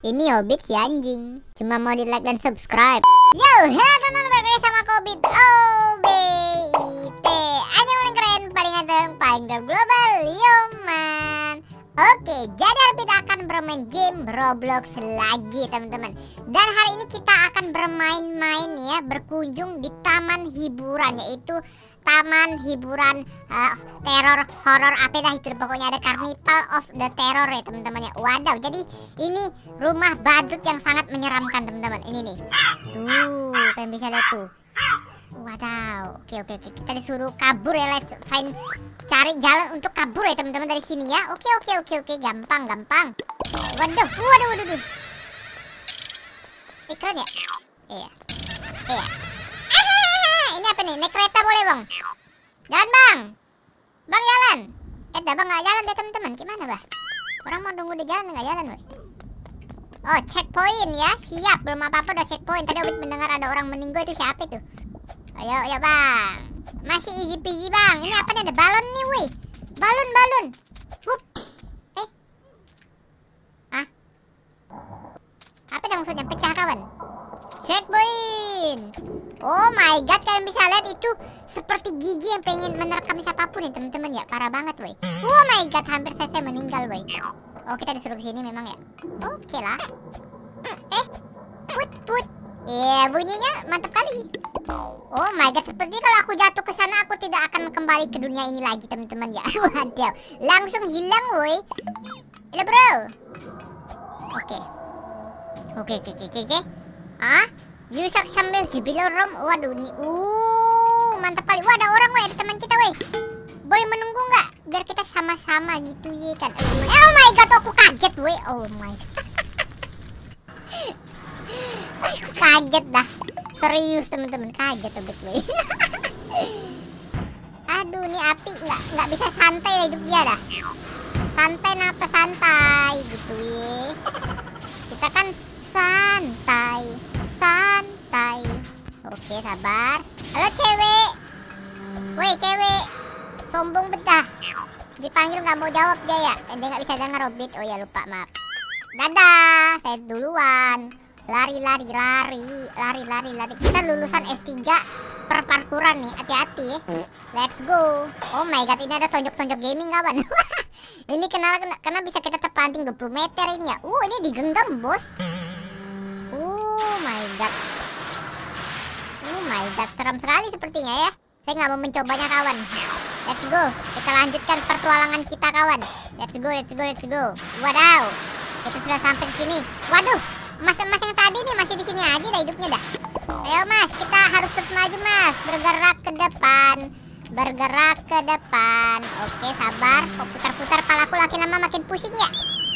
Ini Hobbit si anjing. Cuma mau di like dan subscribe. Yo, halo teman-teman, balik lagi sama Hobbit OBIT. Aja paling keren, paling ganteng, paling global, yo man. Oke, jadi kita akan bermain game Roblox lagi teman-teman. Dan hari ini kita akan bermain-main ya, berkunjung di taman hiburan, yaitu taman hiburan teror horor apa dah itu, pokoknya ada Carnival of the Terror ya teman-teman ya. Wadaw, jadi ini rumah badut yang sangat menyeramkan teman-teman. Ini nih, tuh kalian bisa lihat tuh. Wadaw, oke, kita disuruh kabur ya, let's find, cari jalan untuk kabur ya teman-teman dari sini ya. Oke, gampang. Waduh. Keren ya? Iya. Ini apa nih? Naik kereta boleh bang? Jalan bang, jalan. Bang nggak jalan deh teman-teman. Gimana bah? Orang mau nunggu di jalan nggak jalan boy. Oh, checkpoint ya, siap. Belum apa-apa udah checkpoint. Tadi Obit mendengar ada orang meninggal, itu siapa itu? Ayo bang. Masih easy peasy bang. Ini apa nih? Ada balon nih woi. Balon. Wup. Apa yang maksudnya? Pecah kawan. Checkpoint. Oh my god, kalian bisa lihat itu seperti gigi yang pengen menerkam siapapun ya teman-teman ya. Parah banget woi. Oh my god, hampir saya meninggal woi. Oh, kita disuruh ke sini memang ya. Oke lah. Put. Iya, bunyinya mantap kali. Oh my god, seperti kalau aku jatuh ke sana aku tidak akan kembali ke dunia ini lagi teman-teman ya. Waduh, langsung hilang woi. Halo bro. Oke. Yusak sambil dibilang rom. Waduh nih. Mantap kali. Wah, ada orang weh, ada teman kita weh. Boleh menunggu nggak? Biar kita sama-sama gitu ya kan. Oh my god, aku kaget weh. Oh my. Aku kaget dah. Serius teman-teman, kaget Obit weh. Aduh, nih api nggak bisa santai hidup dia dah. Santai gitu ya. Kita kan santai. Oke, sabar. Halo cewek. Woi cewek, sombong betah. Dipanggil nggak mau jawab dia ya. Dia nggak bisa dengar Obit. Oh ya, lupa, maaf. Dadah, saya duluan. Lari. Kita lulusan S3 perparkuran nih. Hati-hati ya. Let's go. Oh my god, ini ada tonjok-tonjok gaming kawan. Ini karena bisa kita terpancing 20 meter ini ya. Ini digenggam bos. Oh my god, seram sekali sepertinya ya. Saya nggak mau mencobanya kawan. Let's go, kita lanjutkan pertualangan kita kawan. Let's go. Wadaw, kita sudah sampai sini. Waduh, mas yang tadi nih masih di sini aja dah hidupnya dah. Ayo mas, kita harus terus maju mas. Bergerak ke depan. Oke, sabar. Kok putar-putar palaku makin lama makin pusing ya.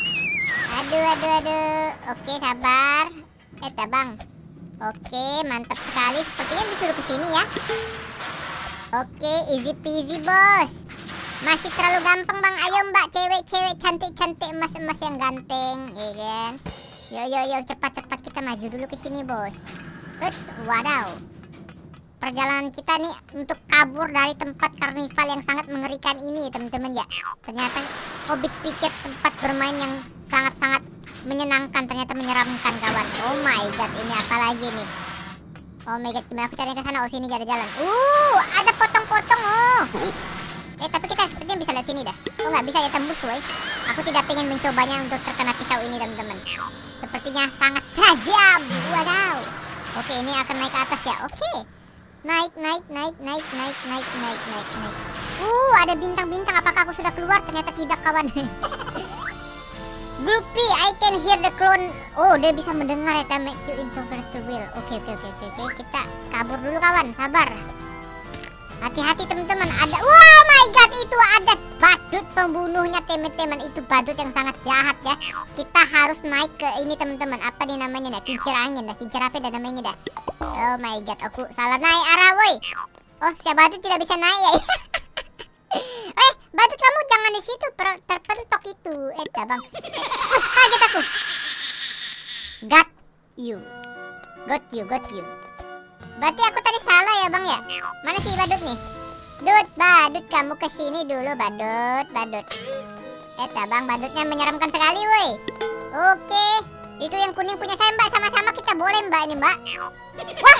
Aduh. Oke, sabar. Bang. Oke, mantap sekali. Sepertinya disuruh ke sini ya. Oke, easy peasy bos. Masih terlalu gampang bang. Ayo mbak, cewek cantik emas yang ganteng, iya kan? Yo, cepat kita maju dulu ke sini bos. Wadaw. Perjalanan kita nih untuk kabur dari tempat karnival yang sangat mengerikan ini teman-teman ya. Ternyata Hobbit pikir tempat bermain yang sangat-sangat menyenangkan, ternyata menyeramkan kawan. Oh my god, ini apa lagi nih? Oh my god, gimana aku cari ke sana? Oh, sini ada jalan. Ada potong-potong. Tapi kita sepertinya bisa lihat sini dah. Oh, nggak bisa ya, tembus woy. Aku tidak pengen mencobanya untuk terkena pisau ini teman-teman. Sepertinya sangat tajam. Wadaw. Oke, ini akan naik ke atas ya. Oke. Naik. Ada bintang-bintang. Apakah aku sudah keluar? Ternyata tidak kawan. Groupie, I can hear the clone. Oh, dia bisa mendengar ya. Make you introvert to will. Oke. Kita kabur dulu kawan, sabar. Hati-hati teman-teman. Ada, oh my god, itu ada badut pembunuhnya teman-teman. Itu badut yang sangat jahat ya. Kita harus naik ke ini teman-teman. Apa nih namanya dah? Kincir angin dah. Kincir apa dah namanya dah? Oh my god, aku salah naik arah woi. Oh, si badut tidak bisa naik ya. Badut kamu jangan di situ, terpentok itu. Bang. Kaget aku. Got you. Berarti aku tadi salah ya bang ya. Mana sih badut nih? Badut kamu kesini dulu badut. Bang, badutnya menyeramkan sekali woi. Oke. Itu yang kuning punya saya mbak, sama-sama kita boleh mbak ini mbak. Wah,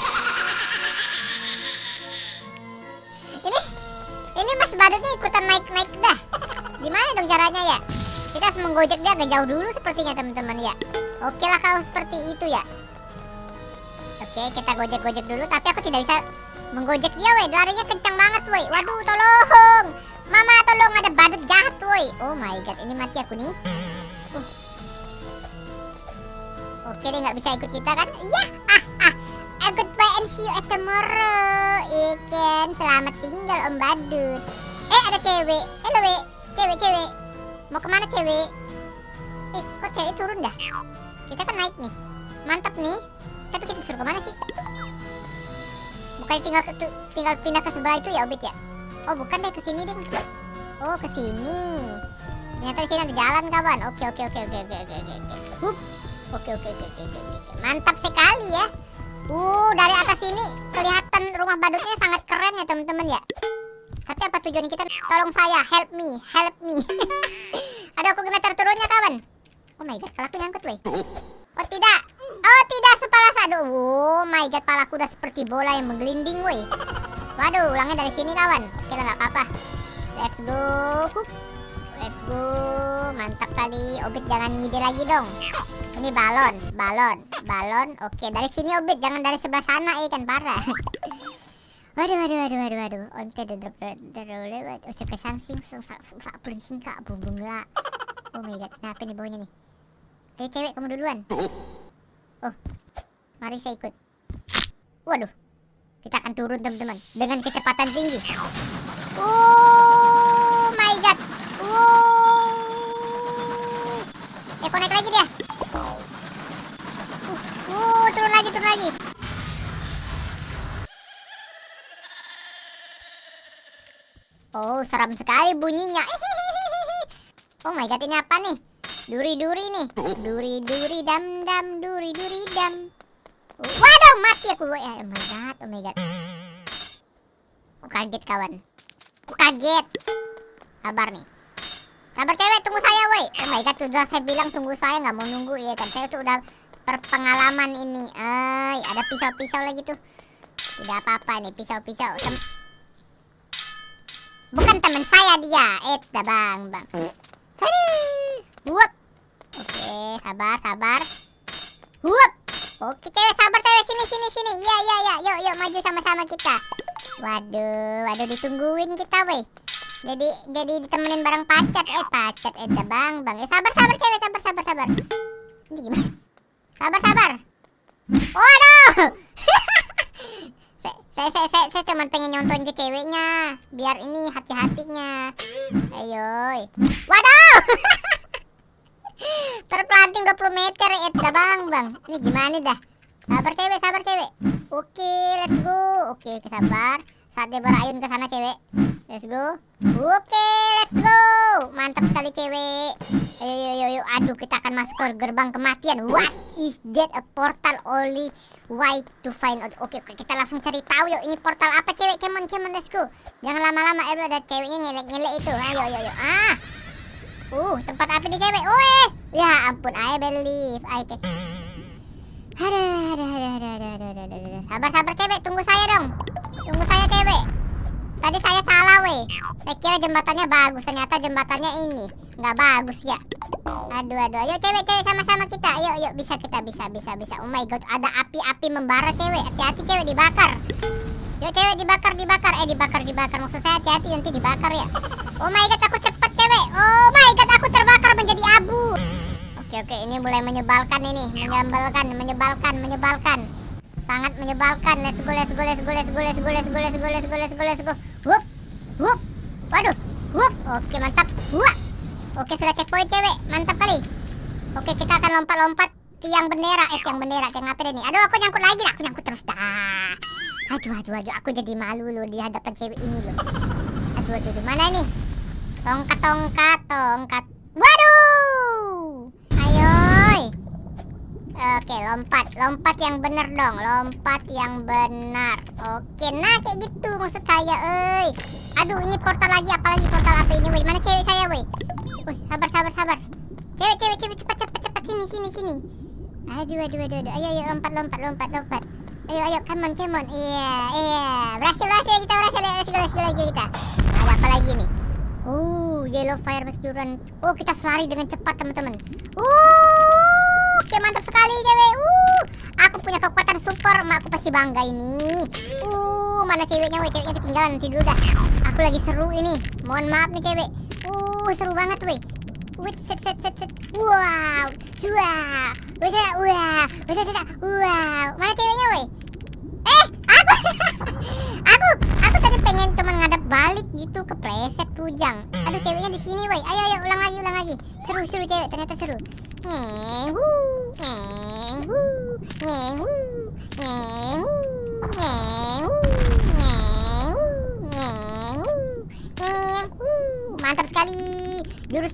ini mas badutnya ikutan naik-naik dah. Gimana dong caranya ya? Kita harus menggojek dia agak jauh dulu sepertinya teman-teman ya. Oke lah kalau seperti itu ya. Oke, kita gojek-gojek dulu. Tapi aku tidak bisa menggojek dia weh. Larinya kencang banget weh. Waduh, tolong mama, tolong, ada badut jahat weh. Oh my god, ini mati aku nih. Oke, dia nggak bisa ikut kita kan? Iya. Goodbye and see you at tomorrow. Ikan, selamat tinggal om badut. Ada cewek. Halo weh. Cewek. Mau kemana cewek? Kok cewek turun dah? Kita kan naik nih. Mantap nih. Tapi kita suruh kemana sih? Bukannya tinggal pindah ke sebelah itu ya Obit ya? Oh bukan deh, ke sini deh. Oh ke sini. Ternyata di sini ada jalan kawan. Oke. Oke. Mantap sekali ya. Dari atas sini kelihatan rumah badutnya sangat keren ya teman-teman ya. Tapi apa tujuan kita? Tolong saya, help me. Aduh, aku gimana turunnya kawan? Oh my god, palaku nyangkut weh. Oh tidak, sepalas. Aduh, oh my god, palaku udah seperti bola yang menggelinding weh. Waduh, ulangnya dari sini kawan. Oke lah, nggak apa-apa. Let's go. Mantap kali. Obit jangan ngide lagi dong. Ini balon. Oke, dari sini Obit, jangan dari sebelah sana kan parah. Waduh. Onte lewat. Ucap kesangsing, susah pelising kak, bumbung lah. Oh my god, kenapa nih baunya nih? Ayo cewek, kamu duluan. Oh, mari saya ikut. Waduh, kita akan turun teman-teman dengan kecepatan tinggi. Oh my god. Kok naik lagi dia? Turun lagi. Oh, seram sekali bunyinya. Oh my god, ini apa nih? Duri-duri nih. Duri-duri dam. Waduh, mati aku. Oh my god. Aku kaget kawan. Sabar nih. Sabar cewek, tunggu saya woi. Oh my god, sudah saya bilang tunggu saya, nggak mau nunggu ya kan. Saya tuh udah berpengalaman ini. Ada pisau-pisau lagi tuh. Tidak apa-apa nih, pisau-pisau. Bukan teman saya dia. Bang. Wup. Oke, sabar. Wup. Oke cewek, sabar cewek, sini. Iya. Yuk maju sama-sama kita. Waduh, ditungguin kita weh. Jadi ditemenin bareng pacat. Bang. Sabar cewek, sabar. Ini gimana? Sabar. Waduh. Saya cuma pengen nyontoin ke ceweknya biar ini hati-hatinya. Ayo. Waduh. Terpelanting 20 meter bang. Ini gimana dah? Sabar cewek. Oke, let's go. Oke, sabar. Saatnya berayun ke sana cewek. Let's go. Oke, let's go. Mantap sekali cewek. Ayo. Aduh, kita akan masuk ke gerbang kematian. What is that? A portal only way to find out. Oke, kita langsung cari tahu yuk. Ini portal apa cewek? Come on, let's go. Jangan lama-lama. Ada ceweknya ngelek-ngelek itu. Ayo. Tempat api nih cewek. Ya ampun, I believe. Sabar cewek, tunggu saya dong. Tunggu saya cewek. Tadi saya salah weh. Saya kira jembatannya bagus, ternyata jembatannya ini nggak bagus ya. Aduh. Ayo cewek sama-sama kita. Yuk bisa kita bisa. Oh my god, ada api-api membara cewek. Hati-hati cewek, dibakar. Yuk cewek, dibakar. Dibakar. Maksud saya hati-hati nanti dibakar ya. Oh my god, aku cepet cewek. Oh my god, aku terbakar menjadi abu. Oke, ini mulai menyebalkan ini. Menyebalkan. Sangat menyebalkan. Let's go. Wup. Waduh. Wup. Oke, mantap. Wup. Oke, sudah checkpoint cewek. Mantap kali. Oke, kita akan lompat-lompat tiang bendera. Tiang apa ini? Aduh, aku nyangkut lagi. Aku nyangkut terus dah. Aduh. Aku jadi malu loh di hadapan cewek ini loh. Aduh. Mana ini? Tongkat. Waduh. Ayo. Oke, lompat yang bener dong. Oke, nah kayak gitu maksud saya, Aduh, ini portal lagi, apalagi portal apa ini, weh? Mana cewek saya, weh? Sabar. Cewek, cepat sini. Aduh. Ayo, lompat. Ayo, come on. Iya. Berhasil kita, let's go lagi kita. Ada apa lagi nih? Yellow fire meteoran. Kita lari dengan cepat, teman-teman. Oke, mantap sekali, cewek. Aku punya kekuatan super, aku pasti bangga ini. Mana ceweknya, ceweknya ketinggalan, nanti dulu dah. Aku lagi seru ini. Mohon maaf nih, cewek. Seru banget, weh. Set. Wow. Mana ceweknya, weh? Aku tadi pengen teman ngadep balik gitu, kepleset kujang. Aduh, ceweknya di sini, weh. Ayo, ulang lagi. Seru cewek, ternyata seru. Mantap sekali. Jurus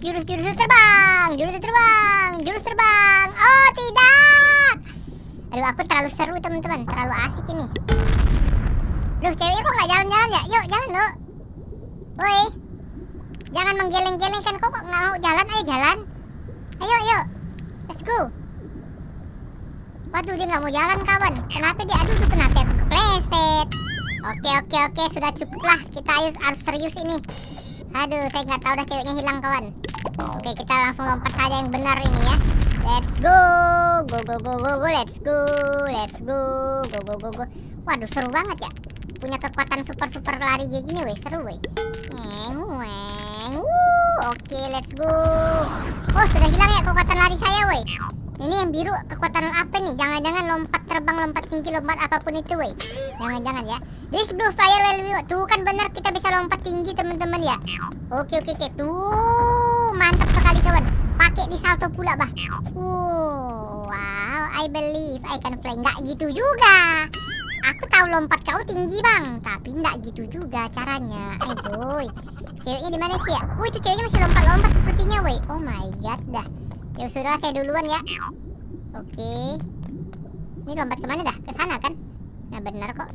terbang. Oh, tidak. Aduh, aku terlalu seru, teman-teman. Terlalu asik ini. Loh, ceweknya kok nggak jalan-jalan ya? Yuk, jalan, loh. Woi. Jangan menggeleng-geleng kan, kok nggak mau jalan? Ayo jalan. Ayo. Let's go. Waduh, dia nggak mau jalan, kawan. Kenapa dia? Aduh, kenapa aku kepleset? Oke, sudah cukup lah. Kita harus serius ini. Aduh, saya nggak tahu dah, ceweknya hilang, kawan. Oke, kita langsung lompat saja yang benar ini ya. Let's go. Let's go. Go. Waduh, seru banget ya. Punya kekuatan super lari kayak gini, weh. Seru, weh. Oke, let's go. Sudah hilang ya kekuatan lari saya, weh. Ini yang biru kekuatan apa nih? Jangan-jangan lompat terbang, lompat tinggi, lompat apapun itu, weh. Jangan ya. This blue fire will. Tuh kan benar, kita bisa lompat tinggi, teman-teman ya. Oke. Tuh, mantap sekali, kawan. Pakai di salto pula, bah. Wow, I believe I can fly. Nggak gitu juga. Aku tahu lompat kau tinggi, bang, tapi nggak gitu juga caranya. Boy, ceweknya di mana sih ya? Itu ceweknya masih lompat sepertinya, weh. Oh my god, dah. Ya sudah, saya duluan ya. Oke. Ini lompat kemana dah? Ke sana kan? Nah, benar kok.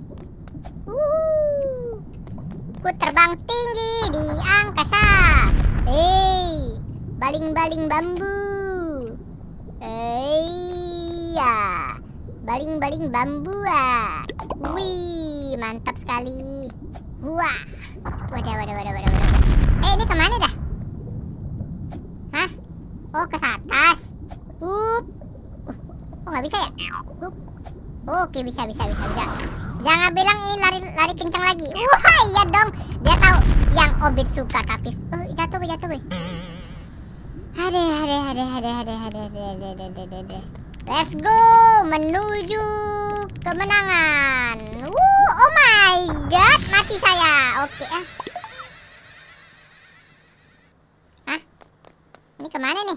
Ku terbang tinggi di angkasa. Baling-baling bambu. Ya. Baling-baling bambu. Wih, mantap sekali. Wah. Wadah. Ini kemana dah? Hah? Ke atas. Nggak bisa ya? Oke, bisa. Jangan bilang ini lari kencang lagi. Wah, iya dong. Dia tahu yang Obit suka, tapi jatuh. Ada. Let's go menuju kemenangan. Oh my god, mati saya. Oke. Ini kemana nih?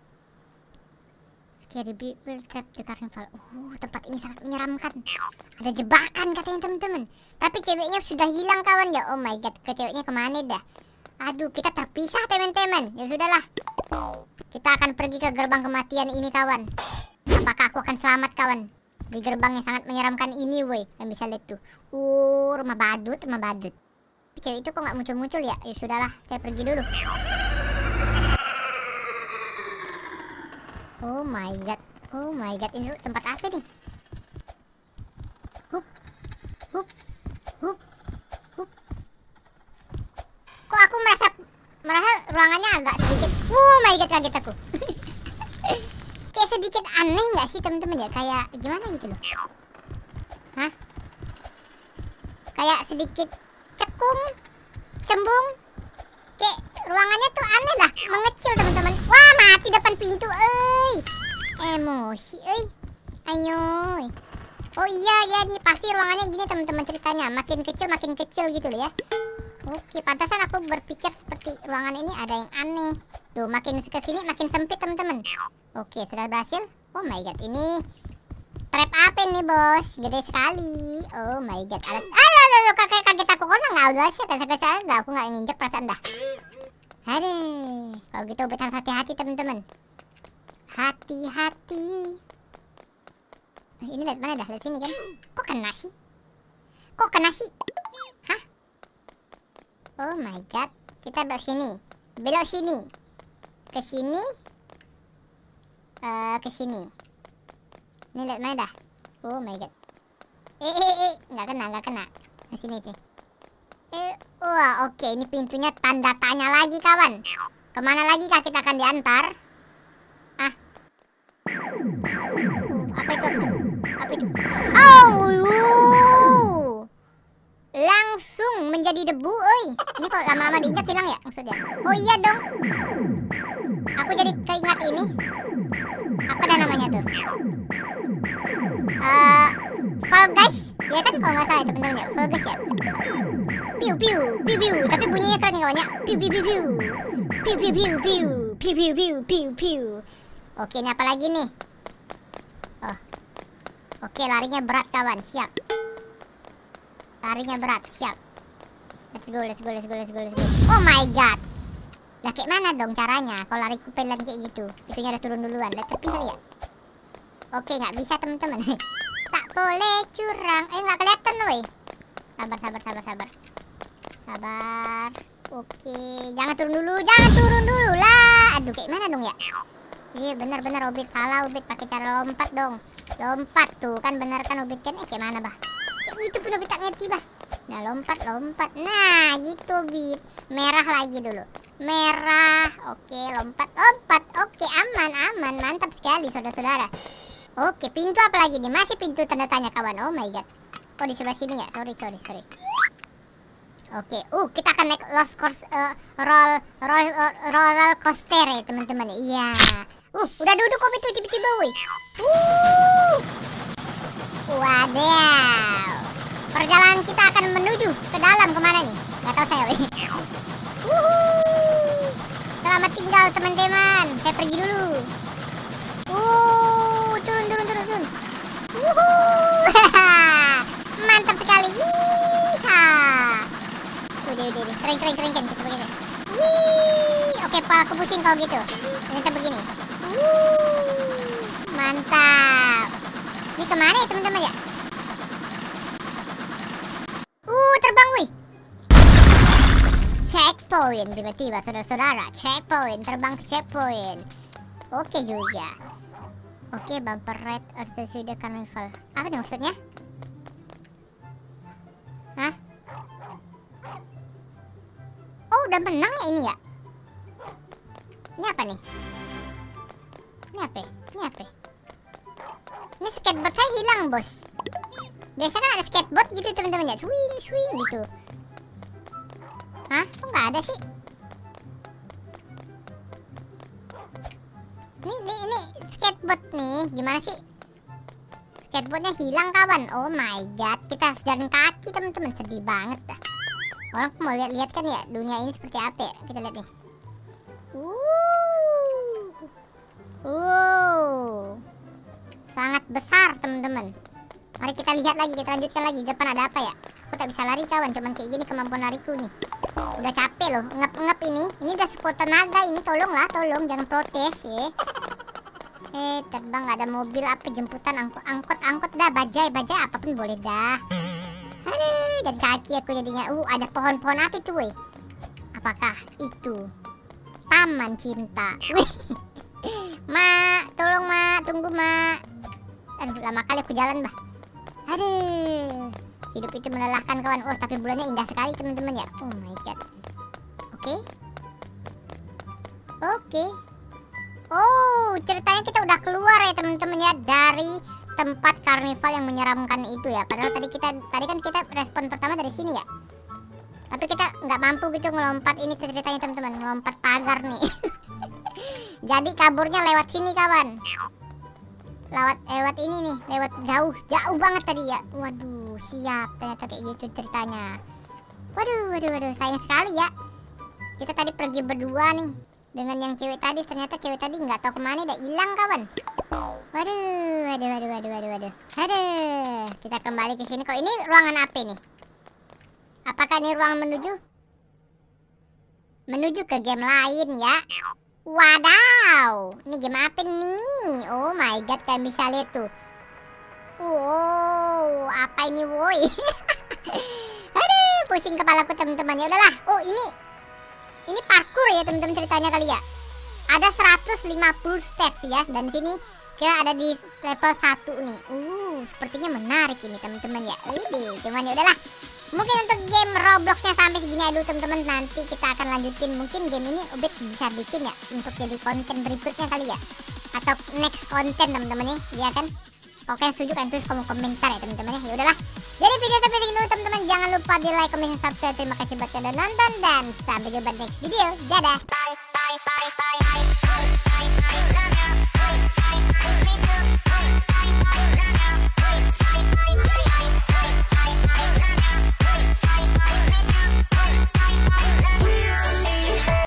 Scary will trap the carnival. Tempat ini sangat menyeramkan. Ada jebakan katanya, teman-teman. Tapi ceweknya sudah hilang, kawan ya. Oh my god, ceweknya kemana dah? Aduh, kita terpisah, teman-teman. Ya sudahlah. Kita akan pergi ke gerbang kematian ini, kawan. Apakah aku akan selamat, kawan? Di gerbang yang sangat menyeramkan ini, woi. Yang bisa lihat tuh. Rumah badut. Cewek itu kok nggak muncul-muncul ya? Ya sudahlah, saya pergi dulu. Oh my god, ini tempat apa nih? Hup. Kok aku merasa ruangannya agak sedikit. Oh my god, kaget aku. Kayak sedikit aneh nggak sih, teman-teman ya? Kayak gimana gitu loh? Hah? Kayak sedikit cembung. Kayak ruangannya tuh aneh lah, mengecil, teman-teman. Wah, mati depan pintu, emosi, ayo. Oh iya, ini pasti ruangannya gini, teman-teman, ceritanya. Makin kecil gitu loh ya. Oke, pantasan aku berpikir seperti ruangan ini ada yang aneh. Tuh, makin kesini makin sempit, teman-teman. Oke, sudah berhasil. Oh my god, ini trap apa nih, bos? Gede sekali. Oh my god. Kaget aku. Kok nggak udah sih? Aku nggak nginjek perasaan dah. Aduh, kalau gitu harus hati-hati, teman-teman. Hati-hati. Ini lihat mana dah? Lihat sini kan? Kok kena sih? Hah? Oh my god. Kita belok sini. Ke sini. Ini lihat mana dah. Oh my god. Nggak kena. Nah, sini sih. Wah, oke. Ini pintunya tanda tanya lagi, kawan. Kemana lagi kah kita akan diantar? Ah. Apa itu? Apa itu? Oh, langsung menjadi debu, oi. Ini kok lama-lama diinjak hilang ya maksudnya? Oh iya dong. Aku jadi keingat ini. Apa dah namanya tuh? Fall Guys. Ya kan kalau nggak salah teman-teman ya. Fall Guys ya. Piu piu piu piu. Tapi bunyinya keren ya kawannya. Piu piu piu piu. Piu piu piu piu. Piu piu piu piu piu. Oke, ini apa lagi nih? Oh. Oke, larinya berat kawan. Siap. Larinya berat. Siap. Let's go. Oh my god. Lah kayak mana dong caranya kalau lari kupelan kayak gitu? Itunya udah turun duluan. Lihat tepi kali ya. Oke, nggak bisa teman-teman. Tak boleh curang. Nggak kelihatan woi. Sabar. Oke, jangan turun dulu lah. Aduh, kayak mana dong ya? Iya benar Ubit, salah Ubit, pakai cara lompat dong. Lompat tuh kan benar kan Ubit kan? Kayak mana bah? Kayak gitu pun Ubit tak ngerti bah. Nah lompat. Nah gitu Ubit. Merah lagi dulu. Merah. Oke lompat. Oke aman. Mantap sekali saudara-saudara. Oke, pintu apa lagi nih? Masih pintu tanda tanya kawan. Oh my god. Oh di sebelah sini ya. Sorry. Oke, kita akan naik roller coaster ya teman-teman. Iya. Udah duduk kok itu tiba-tiba woi. Wadaw. Perjalanan kita akan menuju ke dalam kemana nih? Gak tahu saya woi. Selamat tinggal teman-teman. Saya pergi dulu. Turun. Mantap sekali. Udah. Keren kita begini. Oke, kepala aku pusing kalau gitu. Ternyata begini. Mantap. Ini kemana ya teman-teman ya? Terbang wih. Checkpoint tiba-tiba saudara-saudara. Checkpoint, terbang ke checkpoint. Oke juga. Oke, bumper ride Arcade Carnival. Apa nih maksudnya? Hah? Oh, udah menang ya ini ya? Ini apa nih? Ini apa? Ini skateboard saya hilang, bos. Biasa kan ada skateboard gitu teman-teman ya. Swing gitu. Hah? Kok nggak ada sih? Ini skateboard nih. Gimana sih? Skateboardnya hilang kawan. Oh my god. Kita harus jalan kaki teman-teman. Sedih banget dah. Orang mau lihat-lihat kan ya dunia ini seperti apa ya. Kita lihat nih. Sangat besar teman-teman. Mari kita lihat lagi, kita lanjutkan lagi. Depan ada apa ya? Aku tak bisa lari kawan, cuman kayak gini kemampuan lariku nih. Udah capek loh, ngep-ngep ini. Ini udah sekuat tenaga ini, tolong jangan protes ya. Terbang nggak ada mobil apa jemputan, angkot dah, bajai apapun boleh dah. Aduh, dan kaki aku jadinya. Ada pohon-pohon apa itu, weh? Apakah itu taman cinta? Mak, tolong mak, tunggu mak. Aduh, lama kali aku jalan bah. Aduh, hidup itu melelahkan kawan. Tapi bulannya indah sekali teman-teman ya. Oh my god. Oke. Oh, ceritanya kita udah keluar ya teman-teman ya dari tempat karnival yang menyeramkan itu ya. Padahal tadi kan kita respon pertama dari sini ya. Tapi kita nggak mampu gitu ngelompat ini ceritanya teman-teman, ngelompat pagar nih. Jadi kaburnya lewat sini kawan. Lewat ini nih, lewat jauh banget tadi ya. Waduh, siap ternyata kayak gitu ceritanya. Waduh, sayang sekali ya. Kita tadi pergi berdua nih dengan yang cewek tadi. Ternyata cewek tadi nggak tahu kemana, udah hilang kawan. Waduh. Aduh, kita kembali ke sini. Kok ini ruangan apa nih? Apakah ini ruangan menuju ke game lain ya? Wadaw, ini game apa nih? Oh my god, kalian bisa lihat tuh. Wow, apa ini woi? Aduh, pusing kepalaku teman-teman. Ya udahlah. Ini parkour ya teman-teman ceritanya kali ya. Ada 150 steps ya, dan sini Kita ada di level 1 nih. Sepertinya menarik ini teman-teman ya. Cuman ya udahlah. Mungkin untuk game Robloxnya sampai segini aja dulu teman-teman. Nanti kita akan lanjutin. Mungkin game ini Ubed bisa bikin ya untuk jadi konten berikutnya kali ya. Atau next konten teman-teman ya. Iya kan? Oke, setuju kan, terus komentar ya teman-teman ya. Ya udahlah. Jadi video sampai segini dulu teman-teman. Jangan lupa di like, comment, subscribe. Terima kasih buat kalian udah nonton dan sampai jumpa di next video. Dadah.